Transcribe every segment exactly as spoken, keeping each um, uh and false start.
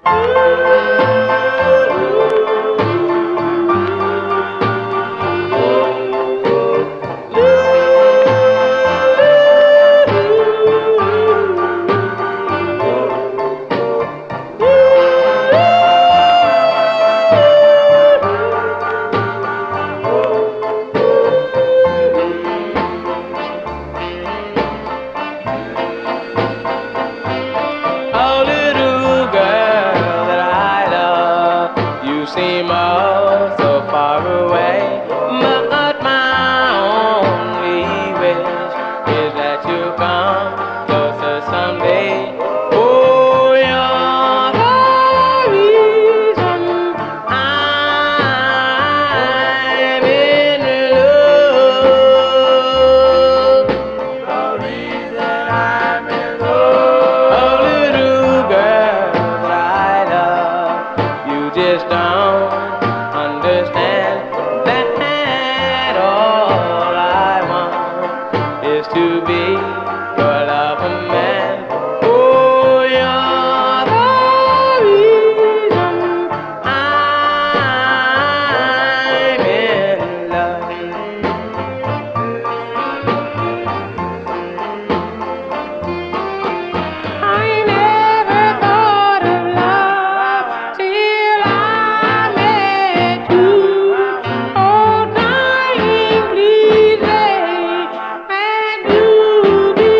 Seem oh so far away, but my only wish is that you come closer someday. Oh, you're the reason I'm in love. The reason I'm in love. Oh, little girl that I love, you just don't understand that all I want is to be your lover man. Oh, you're the reason I'm in love. I never thought of love till I met you. Oh, darling, please say that you'll be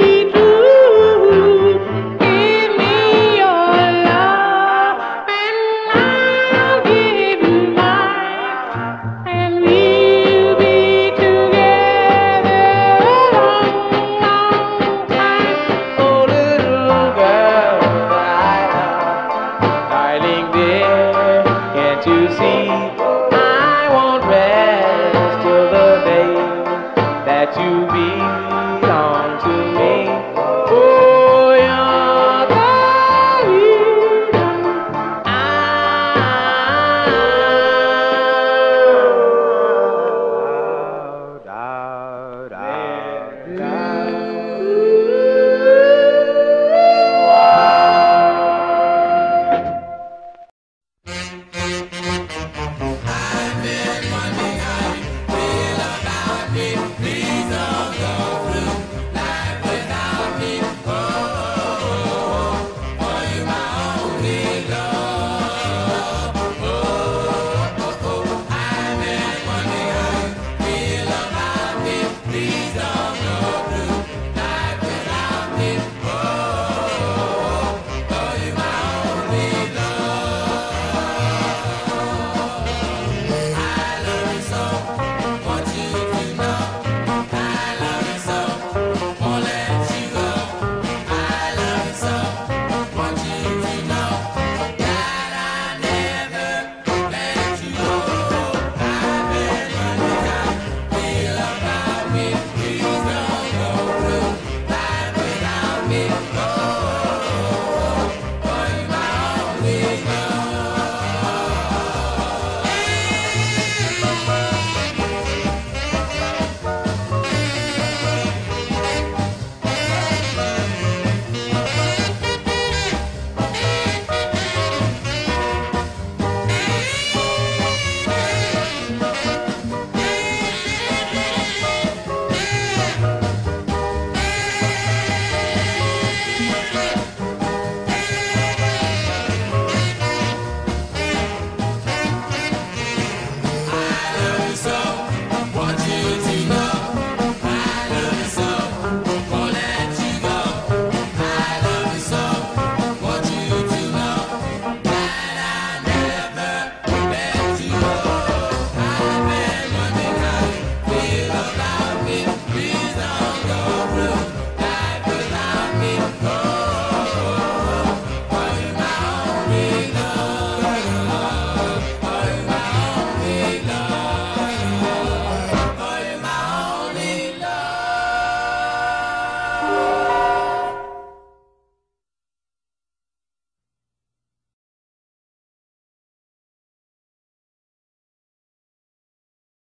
true. Give me your love and I'll give you mine, and we'll be together a long, long time. Oh, little girl that I love, darling dear, can't you see I won't rest till the day that you belong to me. Oh, you're the reason me.